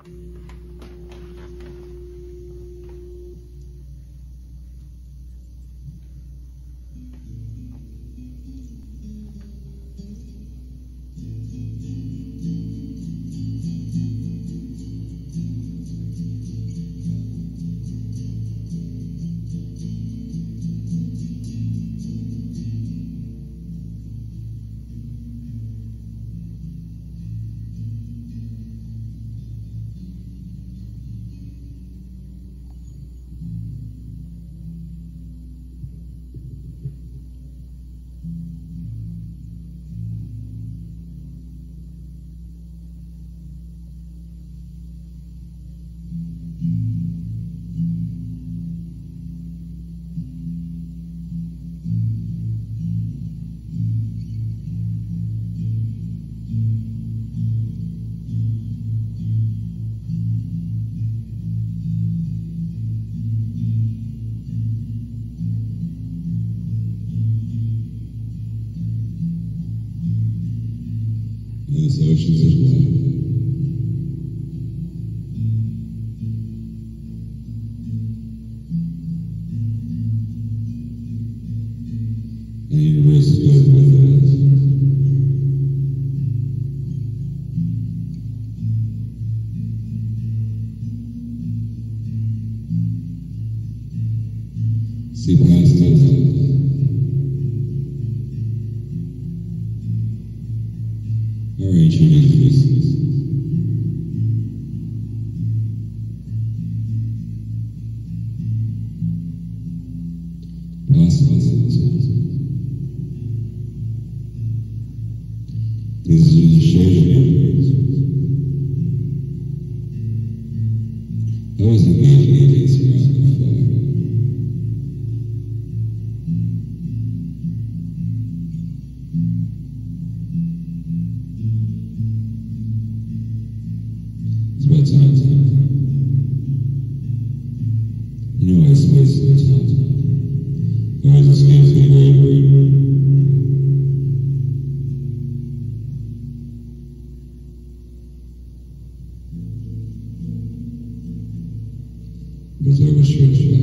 As oceans of love. And the universe is built with us. See past us. Our ancient increases. Possibilities. This is the shape of universe. I was imagining this around the fire. It's about time. You know I space the time. Always escapes me very. Because I was stretched out.